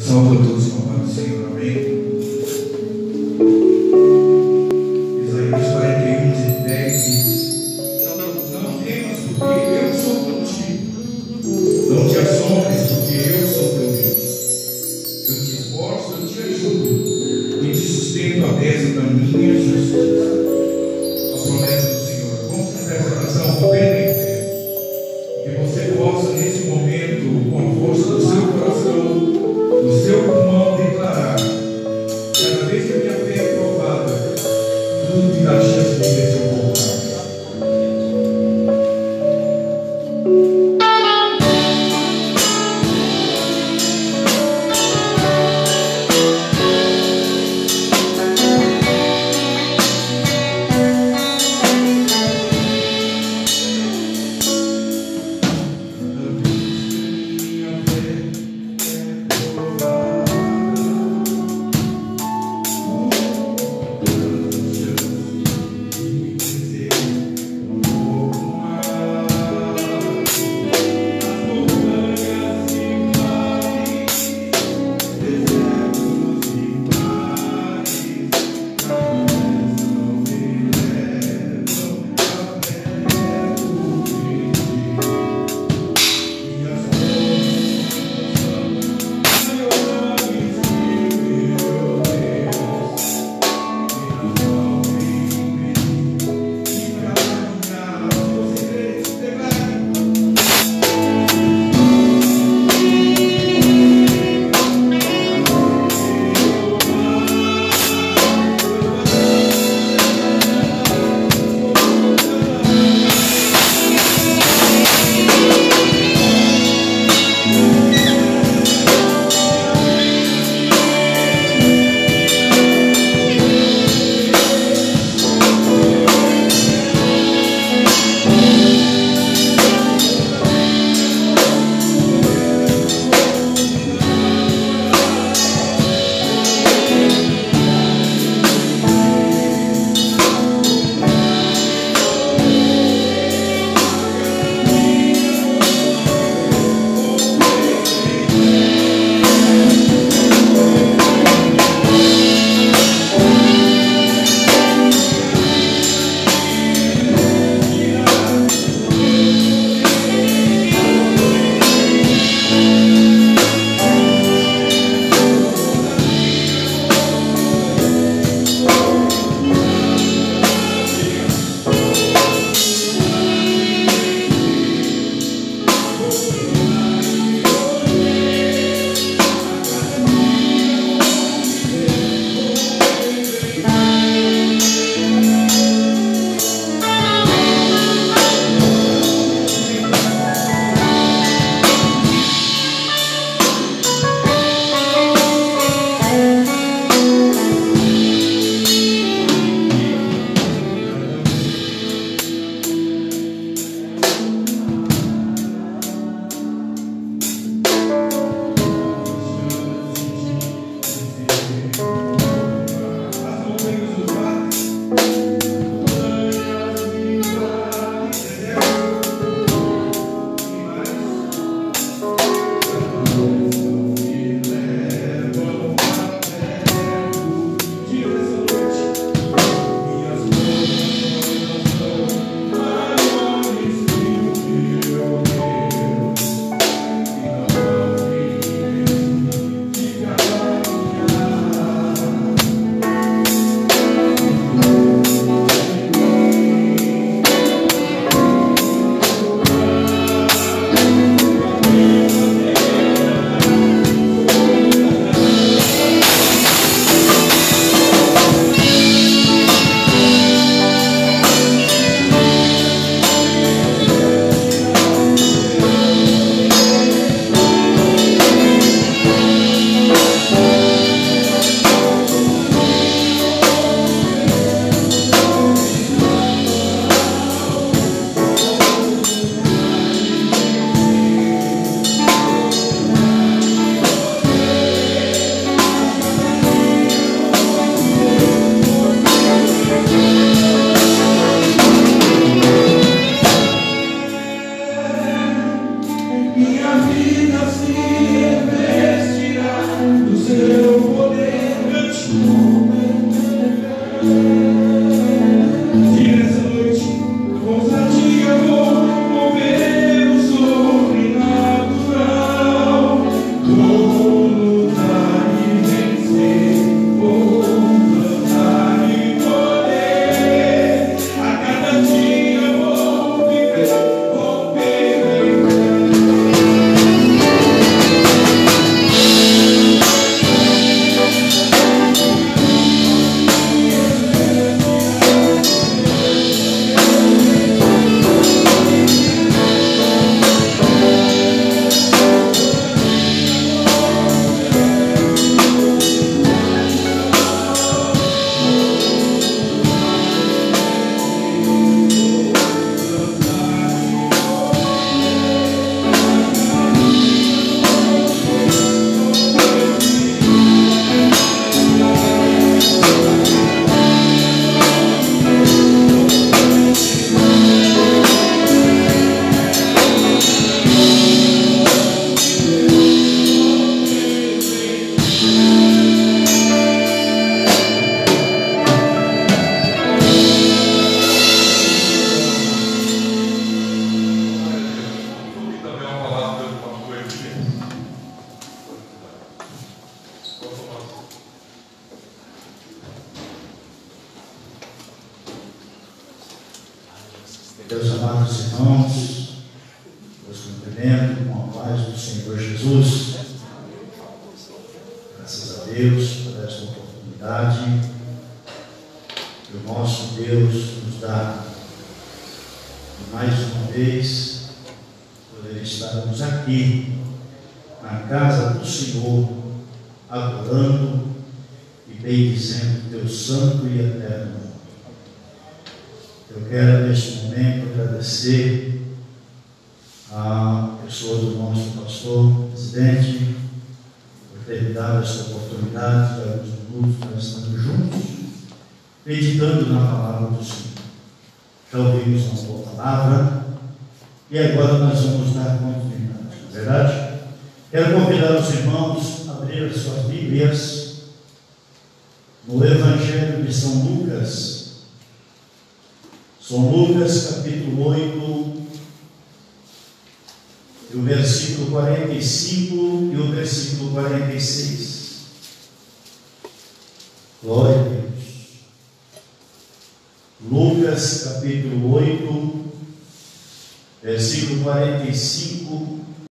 Salve a todos com a paz do Senhor, amém. Isaías 41:10 diz: Não temas, porque eu sou contigo. Não te assombres, porque eu sou teu Deus. Eu te esforço, eu te ajudo e te sustento à destra da minha justiça. A promessa do Senhor. Vamos prestar essa atenção, rompendo em fé. Que você possa, nesse momento, com a força do seu coração, do seu pulmão, declarar Meus amados irmãos, os cumprimento com a paz do Senhor Jesus. Graças a Deus por esta oportunidade que o nosso Deus nos dá. E mais uma vez, poder estarmos aqui, na casa do Senhor, adorando e bendizendo teu santo e eterno nome. Eu quero neste momento agradecer a pessoa do nosso pastor, presidente, por ter me dado esta oportunidade de alguns minutos nós estamos juntos, meditando na palavra do Senhor. Já ouvimos uma boa palavra e agora nós vamos dar continuidade, não é verdade? Quero convidar os irmãos a abrir as suas Bíblias no Evangelho de São Lucas. São Lucas, capítulo 8, e o versículo 45 e o versículo 46. Glória a Deus. Lucas, capítulo 8, versículo 45